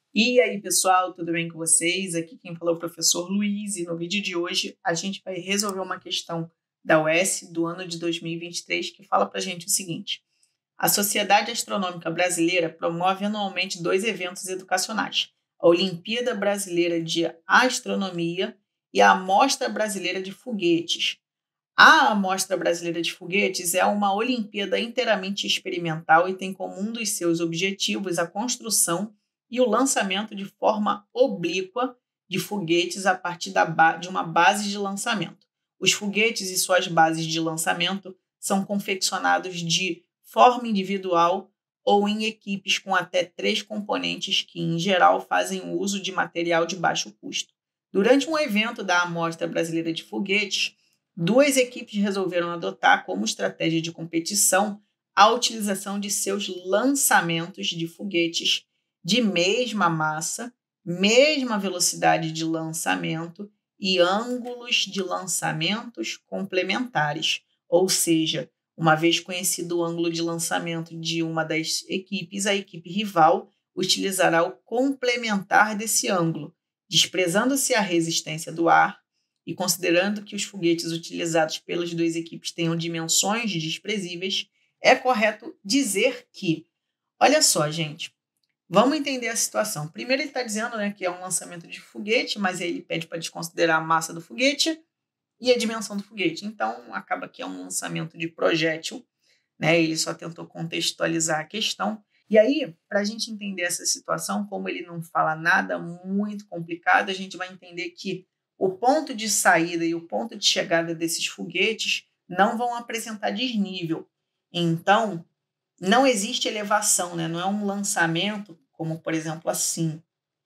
E aí, pessoal, tudo bem com vocês? Aqui quem falou é o professor Luiz e no vídeo de hoje a gente vai resolver uma questão da UES do ano de 2023 que fala pra gente o seguinte: a Sociedade Astronômica Brasileira promove anualmente 2 eventos educacionais, a Olimpíada Brasileira de Astronomia e a Amostra Brasileira de Foguetes. A Amostra Brasileira de Foguetes é uma Olimpíada inteiramente experimental e tem como um dos seus objetivos a construção e o lançamento de forma oblíqua de foguetes a partir de uma base de lançamento. Os foguetes e suas bases de lançamento são confeccionados de forma individual ou em equipes com até 3 componentes que, em geral, fazem uso de material de baixo custo. Durante um evento da Amostra Brasileira de Foguetes, 2 equipes resolveram adotar como estratégia de competição a utilização de seus lançamentos de foguetes de mesma massa, mesma velocidade de lançamento e ângulos de lançamentos complementares. Ou seja, uma vez conhecido o ângulo de lançamento de uma das equipes, a equipe rival utilizará o complementar desse ângulo, desprezando-se a resistência do ar e considerando que os foguetes utilizados pelas 2 equipes tenham dimensões desprezíveis, é correto dizer que, olha só, gente, vamos entender a situação. Primeiro ele está dizendo, que é um lançamento de foguete, mas aí ele pede para desconsiderar a massa do foguete e a dimensão do foguete. Então, acaba que é um lançamento de projétil, ele só tentou contextualizar a questão. E aí, para a gente entender essa situação, como ele não fala nada muito complicado, a gente vai entender que o ponto de saída e o ponto de chegada desses foguetes não vão apresentar desnível. Então, não existe elevação, não é um lançamento, como por exemplo assim.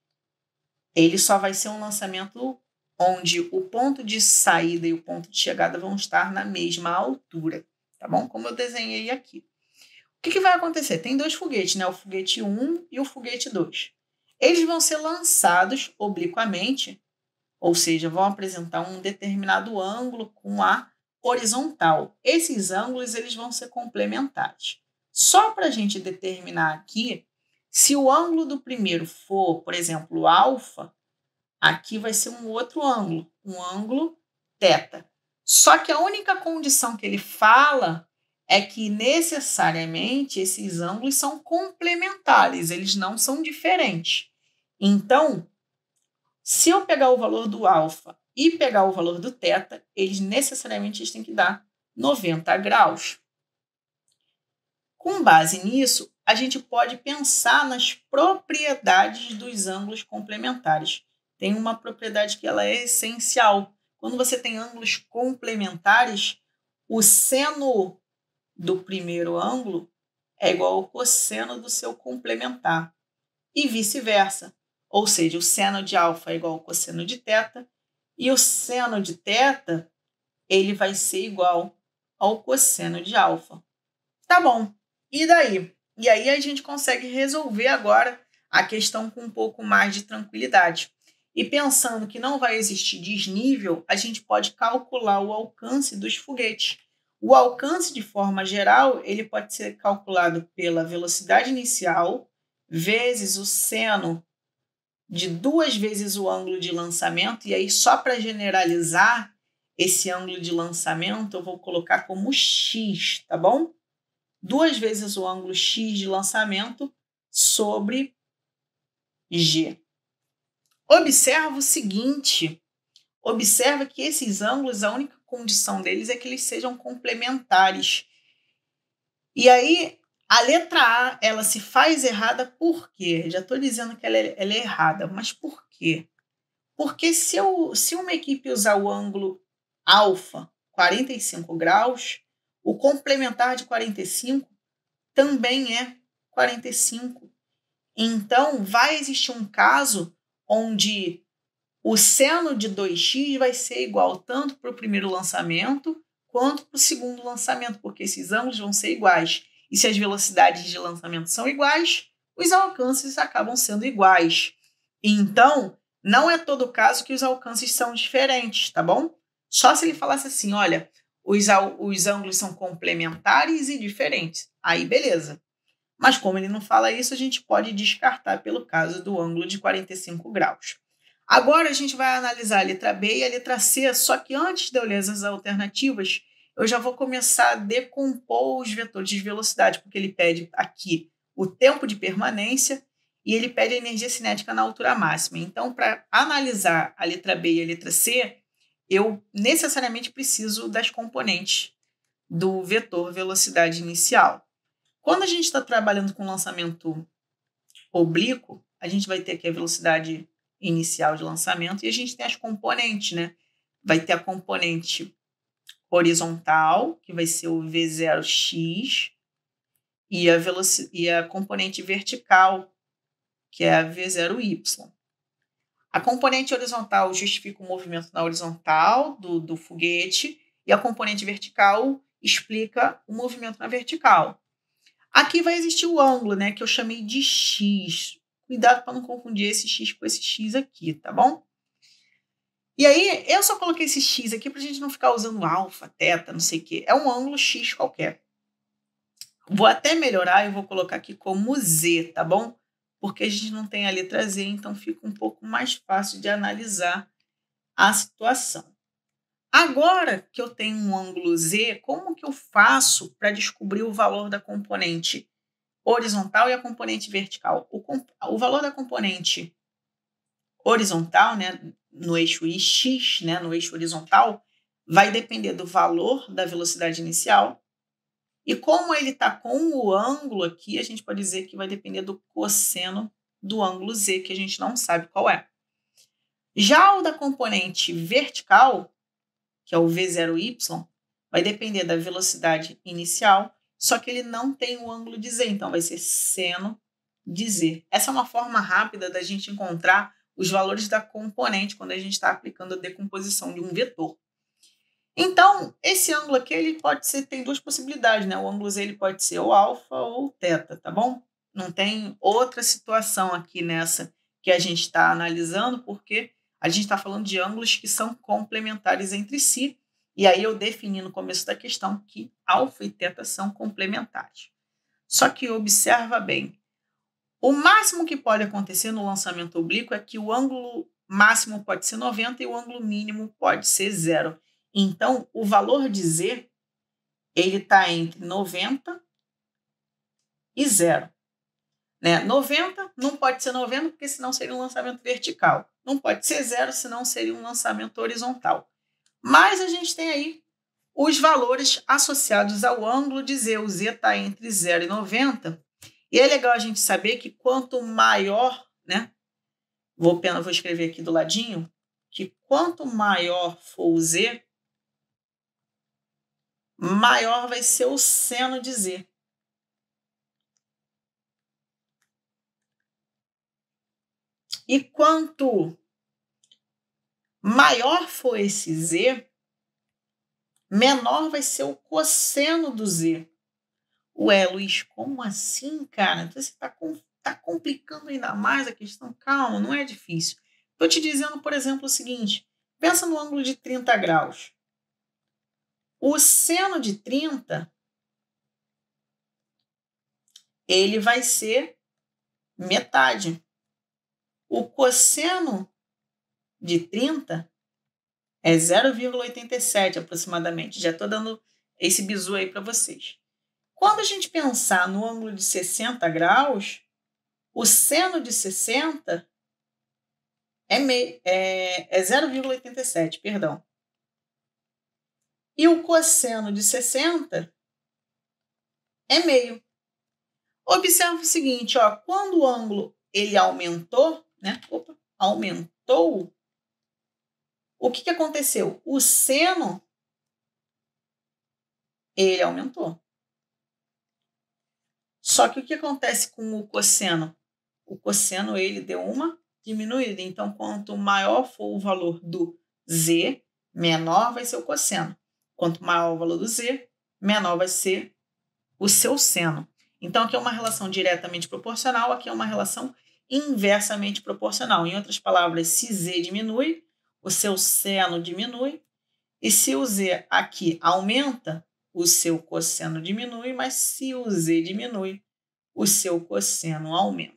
Ele só vai ser um lançamento onde o ponto de saída e o ponto de chegada vão estar na mesma altura, tá bom? Como eu desenhei aqui. O que vai acontecer? Tem 2 foguetes, o foguete 1 e o foguete 2. Eles vão ser lançados obliquamente, ou seja, vão apresentar um determinado ângulo com a horizontal. Esses ângulos eles vão ser complementares. Só para a gente determinar aqui, se o ângulo do primeiro for, por exemplo, alfa, aqui vai ser um outro ângulo, um ângulo θ. Só que a única condição que ele fala é que necessariamente esses ângulos são complementares, eles não são diferentes. Então, se eu pegar o valor do alfa e pegar o valor do θ, eles necessariamente têm que dar 90 graus. Com base nisso, a gente pode pensar nas propriedades dos ângulos complementares. Tem uma propriedade que ela é essencial. Quando você tem ângulos complementares, o seno do primeiro ângulo é igual ao cosseno do seu complementar e vice-versa. Ou seja, o seno de alfa é igual ao cosseno de θ e o seno de θ ele vai ser igual ao cosseno de alfa. Tá bom. E daí? E aí a gente consegue resolver agora a questão com um pouco mais de tranquilidade. E pensando que não vai existir desnível, a gente pode calcular o alcance dos foguetes. O alcance, de forma geral, ele pode ser calculado pela velocidade inicial vezes o seno de 2 vezes o ângulo de lançamento. E aí, só para generalizar esse ângulo de lançamento, eu vou colocar como x, tá bom? 2 vezes o ângulo x de lançamento sobre g. Observa o seguinte, observa que esses ângulos, a única condição deles é que eles sejam complementares. E aí, a letra A, ela se faz errada por quê? Já estou dizendo que ela é errada, mas por quê? Porque se uma equipe usar o ângulo alfa, 45 graus, o complementar de 45 também é 45. Então, vai existir um caso onde o seno de 2x vai ser igual tanto para o primeiro lançamento quanto para o segundo lançamento, porque esses ângulos vão ser iguais. E se as velocidades de lançamento são iguais, os alcances acabam sendo iguais. Então, não é todo caso que os alcances são diferentes, tá bom? Só se ele falasse assim, olha, os ângulos são complementares e diferentes. Aí, beleza. Mas como ele não fala isso, a gente pode descartar pelo caso do ângulo de 45 graus. Agora a gente vai analisar a letra B e a letra C, só que antes de eu ler as alternativas, eu já vou começar a decompor os vetores de velocidade, porque ele pede aqui o tempo de permanência e ele pede a energia cinética na altura máxima. Então, para analisar a letra B e a letra C, eu necessariamente preciso das componentes do vetor velocidade inicial. Quando a gente está trabalhando com lançamento oblíquo, a gente vai ter aqui a velocidade inicial de lançamento e a gente tem as componentes, né? Vai ter a componente horizontal, que vai ser o V0x, e a componente vertical, que é a V0y. A componente horizontal justifica o movimento na horizontal do foguete e a componente vertical explica o movimento na vertical. Aqui vai existir o ângulo, né, que eu chamei de x. Cuidado para não confundir esse x com esse x aqui, tá bom? E aí, eu só coloquei esse x aqui para a gente não ficar usando alfa, teta, não sei o quê. É um ângulo x qualquer. Vou até melhorar e vou colocar aqui como z, tá bom? Porque a gente não tem a letra z, então fica um pouco mais fácil de analisar a situação. Agora que eu tenho um ângulo z, como que eu faço para descobrir o valor da componente horizontal e a componente vertical? O valor da componente horizontal, né, no eixo x, né, no eixo horizontal, vai depender do valor da velocidade inicial. E como ele está com o ângulo aqui, a gente pode dizer que vai depender do cosseno do ângulo z, que a gente não sabe qual é. Já o da componente vertical, que é o V0y, vai depender da velocidade inicial, só que ele não tem o ângulo de z, então vai ser seno de z. Essa é uma forma rápida da gente encontrar os valores da componente quando a gente está aplicando a decomposição de um vetor. Então, esse ângulo aqui ele pode ser, tem duas possibilidades, né? O ângulo z ele pode ser ou alfa ou teta, tá bom? Não tem outra situação aqui nessa que a gente está analisando, porque a gente está falando de ângulos que são complementares entre si, e aí eu defini no começo da questão que alfa e teta são complementares. Só que observa bem, o máximo que pode acontecer no lançamento oblíquo é que o ângulo máximo pode ser 90 e o ângulo mínimo pode ser 0. Então, o valor de z ele está entre 90 e 0. Né? 90 não pode ser 90, porque senão seria um lançamento vertical. Não pode ser 0, senão seria um lançamento horizontal. Mas a gente tem aí os valores associados ao ângulo de z. O z está entre 0 e 90. E é legal a gente saber que quanto maior, né? Vou escrever aqui do ladinho, que quanto maior for o z, maior vai ser o seno de z. E quanto maior for esse z, menor vai ser o cosseno do z. Ué, Luiz, como assim, cara? Então você tá complicando ainda mais a questão? Calma, não é difícil. Estou te dizendo, por exemplo, o seguinte. Pensa no ângulo de 30 graus. O seno de 30, ele vai ser metade. O cosseno de 30 é 0,87 aproximadamente. Já estou dando esse bizu aí para vocês. Quando a gente pensar no ângulo de 60 graus, o seno de 60 é 0,87, perdão. E o cosseno de 60 é meio. Observe o seguinte, ó, quando o ângulo ele aumentou, né? Aumentou, o que aconteceu? O seno ele aumentou. Só que o que acontece com o cosseno? O cosseno ele deu uma diminuída. Então, quanto maior for o valor do z, menor vai ser o cosseno. Quanto maior o valor do z, menor vai ser o seu seno. Então, aqui é uma relação diretamente proporcional, aqui é uma relação inversamente proporcional. Em outras palavras, se z diminui, o seu seno diminui. E se o z aqui aumenta, o seu cosseno diminui, mas se o z diminui, o seu cosseno aumenta.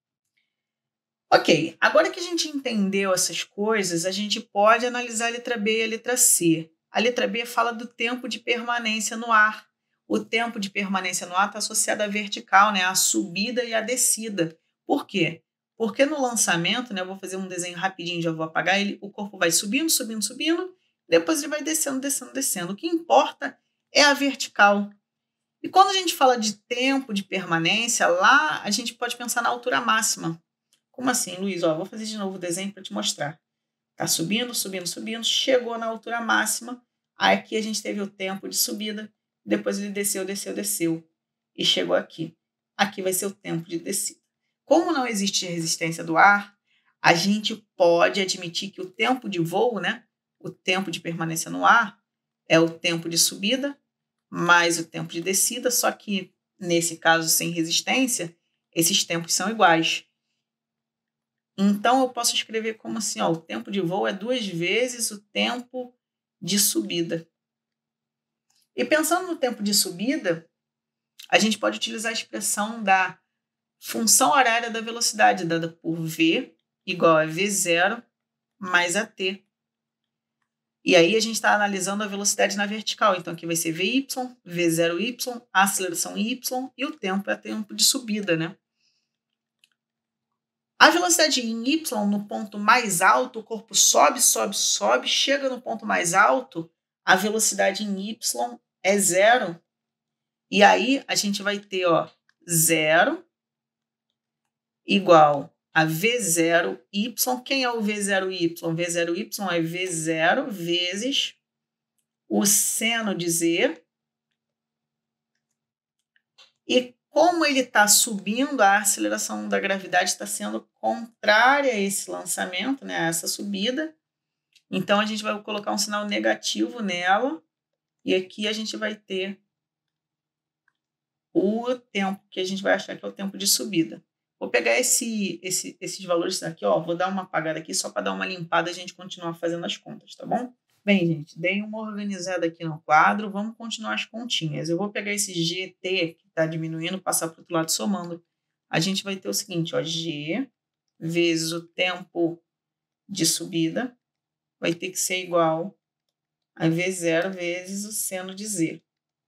Ok, agora que a gente entendeu essas coisas, a gente pode analisar a letra B e a letra C. A letra B fala do tempo de permanência no ar. O tempo de permanência no ar está associado à vertical, né? A subida e a descida. Por quê? Porque no lançamento, né, eu vou fazer um desenho rapidinho, já vou apagar ele, o corpo vai subindo, subindo, subindo, depois ele vai descendo, descendo, descendo. O que importa é a vertical. E quando a gente fala de tempo de permanência, lá a gente pode pensar na altura máxima. Como assim, Luiz? Ó, vou fazer de novo o desenho para te mostrar. Tá subindo, subindo, subindo, chegou na altura máxima. Aí aqui a gente teve o tempo de subida, depois ele desceu, desceu, desceu e chegou aqui. Aqui vai ser o tempo de descida. Como não existe resistência do ar, a gente pode admitir que o tempo de voo, né, o tempo de permanência no ar, é o tempo de subida mais o tempo de descida, só que nesse caso sem resistência, esses tempos são iguais. Então, eu posso escrever como assim, ó, o tempo de voo é 2 vezes o tempo de subida. E pensando no tempo de subida, a gente pode utilizar a expressão da função horária da velocidade, dada por V igual a V0 mais AT. E aí a gente está analisando a velocidade na vertical. Então, aqui vai ser VY, V0Y, a aceleração Y e o tempo é tempo de subida, né? A velocidade em Y, no ponto mais alto, o corpo sobe, sobe, sobe, chega no ponto mais alto, a velocidade em Y é 0. E aí a gente vai ter, ó, 0 igual a V0Y. Quem é o V0Y? V0Y é V0 vezes o seno de Z. E como ele está subindo, a aceleração da gravidade está sendo contrária a esse lançamento, né, a essa subida. Então, a gente vai colocar um sinal negativo nela. E aqui a gente vai ter o tempo que a gente vai achar que é o tempo de subida. Vou pegar esses valores aqui, ó, vou dar uma apagada aqui só para dar uma limpada e a gente continuar fazendo as contas, tá bom? Bem, gente, dei uma organizada aqui no quadro, vamos continuar as continhas. Eu vou pegar esse GT, que está diminuindo, passar para o outro lado somando. A gente vai ter o seguinte, ó, G vezes o tempo de subida vai ter que ser igual a V0 vezes o seno de Z.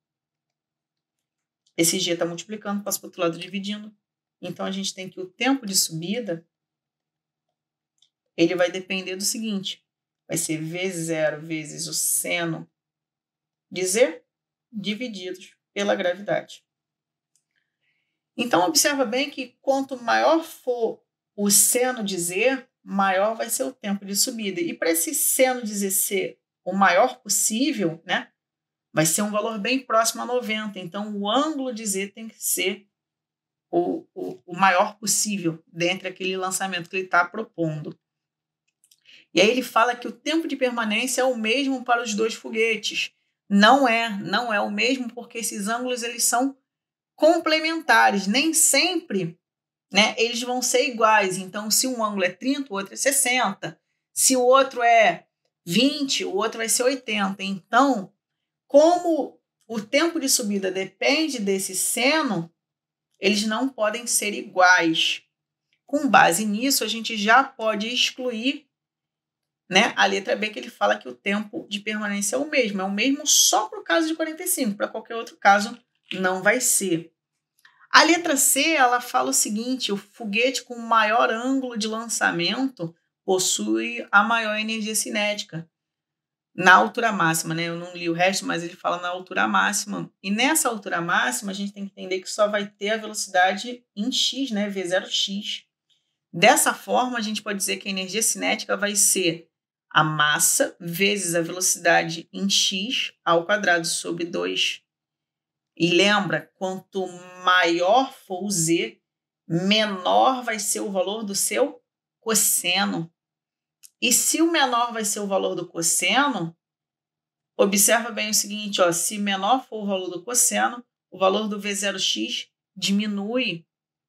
Esse G está multiplicando, passa para o outro lado dividindo. Então, a gente tem que o tempo de subida, ele vai depender do seguinte, vai ser V0 vezes o seno de Z divididos pela gravidade. Então, observa bem que quanto maior for o seno de Z, maior vai ser o tempo de subida. E para esse seno de Z ser o maior possível, né, vai ser um valor bem próximo a 90. Então, o ângulo de Z tem que ser o maior possível dentre aquele lançamento que ele está propondo. E aí ele fala que o tempo de permanência é o mesmo para os dois foguetes. Não é o mesmo porque esses ângulos eles são complementares. Nem sempre, né, eles vão ser iguais. Então, se um ângulo é 30, o outro é 60. Se o outro é 20, o outro vai ser 80. Então, como o tempo de subida depende desse seno, eles não podem ser iguais. Com base nisso, a gente já pode excluir, né, a letra B, que ele fala que o tempo de permanência é o mesmo só para o caso de 45, para qualquer outro caso não vai ser. A letra C, ela fala o seguinte, o foguete com maior ângulo de lançamento possui a maior energia cinética. Na altura máxima, né? Eu não li o resto, mas ele fala na altura máxima. E nessa altura máxima, a gente tem que entender que só vai ter a velocidade em x, né? V0x. Dessa forma, a gente pode dizer que a energia cinética vai ser a massa vezes a velocidade em x ao quadrado sobre 2. E lembra, quanto maior for o z, menor vai ser o valor do seu cosseno. E se o menor vai ser o valor do cosseno, observa bem o seguinte, ó, se menor for o valor do cosseno, o valor do V0x diminui.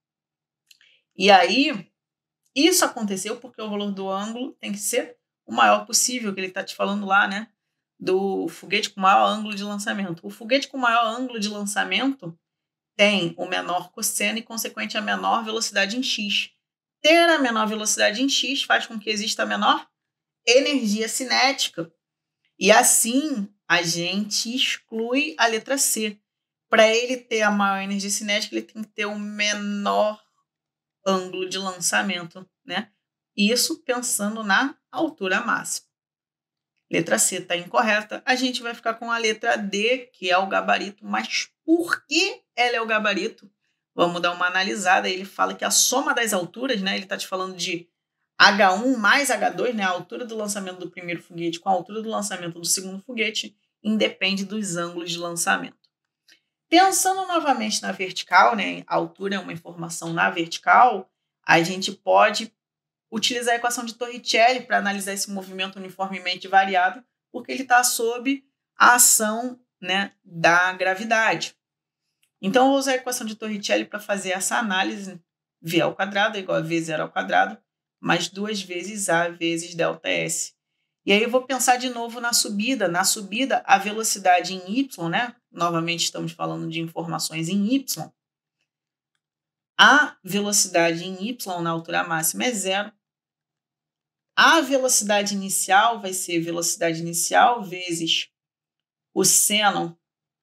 E aí, isso aconteceu porque o valor do ângulo tem que ser o maior possível, que ele está te falando lá, né? Do foguete com maior ângulo de lançamento. O foguete com maior ângulo de lançamento, tem o menor cosseno e, consequente, a menor velocidade em x. Ter a menor velocidade em x faz com que exista a menor energia cinética. E assim, a gente exclui a letra C. Para ele ter a maior energia cinética, ele tem que ter o menor ângulo de lançamento, né? Isso pensando na altura máxima. Letra C está incorreta. A gente vai ficar com a letra D, que é o gabarito. Mas por que ela é o gabarito? Vamos dar uma analisada. Ele fala que a soma das alturas, né? Ele está te falando de H1 mais H2, né? A altura do lançamento do primeiro foguete com a altura do lançamento do segundo foguete, independe dos ângulos de lançamento. Pensando novamente na vertical, né? A altura é uma informação na vertical, a gente pode utilizar a equação de Torricelli para analisar esse movimento uniformemente variado, porque ele está sob a ação, né, da gravidade. Então, eu vou usar a equação de Torricelli para fazer essa análise. V ao quadrado é igual a V0 ao quadrado, mais 2 vezes A vezes ΔS. E aí eu vou pensar de novo na subida. Na subida, a velocidade em Y, né? Novamente estamos falando de informações em Y. A velocidade em Y na altura máxima é 0. A velocidade inicial vai ser velocidade inicial vezes o seno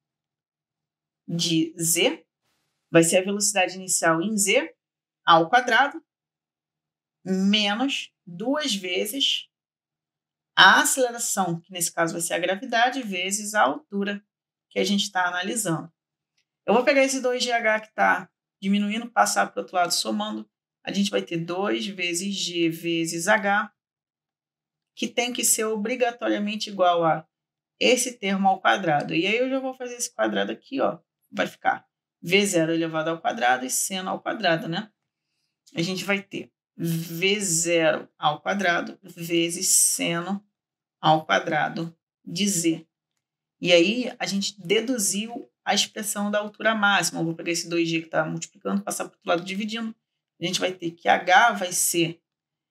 de Z. Vai ser a velocidade inicial em Z ao quadrado menos 2 vezes a aceleração, que nesse caso vai ser a gravidade, vezes a altura que a gente está analisando. Eu vou pegar esse 2GH que está diminuindo, passar para o outro lado somando. A gente vai ter 2 vezes G vezes H, que tem que ser obrigatoriamente igual a esse termo ao quadrado. E aí eu já vou fazer esse quadrado aqui, ó. Vai ficar V0 elevado ao quadrado e seno ao quadrado, né? A gente vai ter V0 ao quadrado vezes seno ao quadrado de Z. E aí a gente deduziu a expressão da altura máxima. Eu vou pegar esse 2G que está multiplicando, passar para o outro lado dividindo. A gente vai ter que H vai ser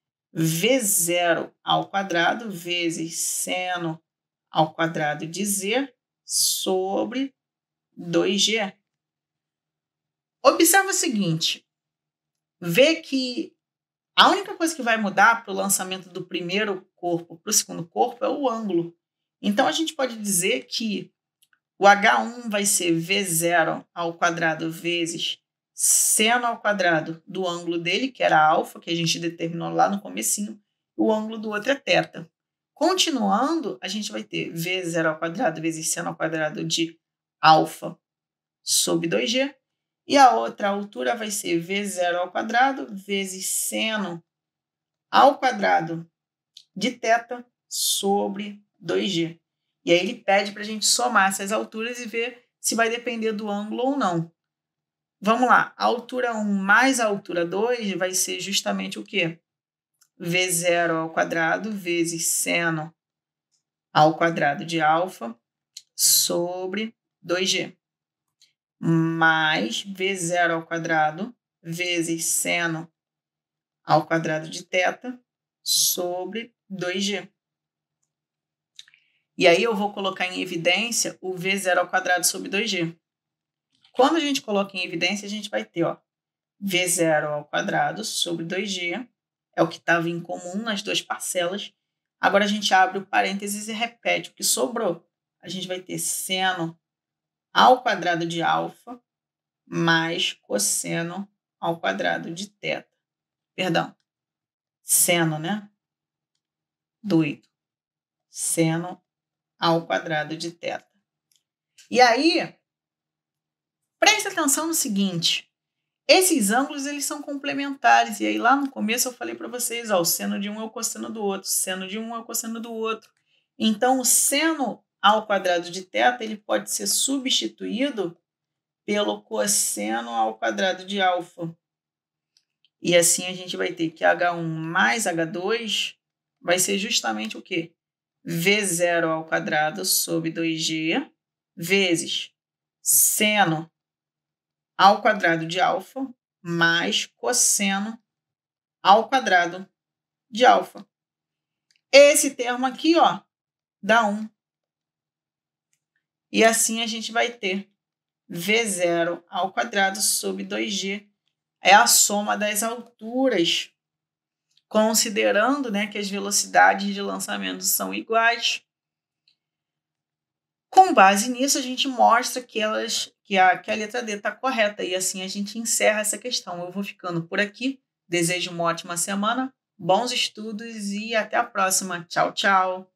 V0 ao quadrado vezes seno ao quadrado de Z sobre 2G. Observa o seguinte, vê que a única coisa que vai mudar para o lançamento do primeiro corpo para o segundo corpo é o ângulo. Então, a gente pode dizer que o H1 vai ser V0 ao quadrado vezes seno ao quadrado do ângulo dele, que era alfa, que a gente determinou lá no comecinho, o ângulo do outro é θ. Continuando, a gente vai ter V0 ao quadrado vezes seno ao quadrado de alfa sobre 2G, e a outra altura vai ser V0 ao quadrado vezes seno ao quadrado de θ sobre 2G. E aí ele pede para a gente somar essas alturas e ver se vai depender do ângulo ou não. Vamos lá, a altura 1 mais a altura 2 vai ser justamente o quê? V0 ao quadrado vezes seno ao quadrado de alfa sobre 2G. Mais V0 ao quadrado vezes seno ao quadrado de θ sobre 2G. E aí eu vou colocar em evidência o V0 ao quadrado sobre 2G. Quando a gente coloca em evidência, a gente vai ter, ó, V0 ao quadrado sobre 2G, é o que estava em comum nas duas parcelas. Agora a gente abre o parênteses e repete o que sobrou. A gente vai ter seno ao quadrado de alfa mais cosseno ao quadrado de θ. Perdão, seno, né? Doido. Seno ao quadrado de θ. E aí, preste atenção no seguinte, esses ângulos eles são complementares, e aí lá no começo eu falei para vocês, ó, o seno de um é o cosseno do outro, seno de um é o cosseno do outro. Então, o seno ao quadrado de θ ele pode ser substituído pelo cosseno ao quadrado de alfa. E assim a gente vai ter que H1 mais H2 vai ser justamente o quê? V0 ao quadrado sobre 2G vezes seno ao quadrado de alfa mais cosseno ao quadrado de alfa. Esse termo aqui, ó, dá 1. E assim a gente vai ter V0² sobre 2G. É a soma das alturas, considerando, né, que as velocidades de lançamento são iguais. Com base nisso, a gente mostra que a letra D está correta. E assim a gente encerra essa questão. Eu vou ficando por aqui. Desejo uma ótima semana, bons estudos e até a próxima. Tchau, tchau!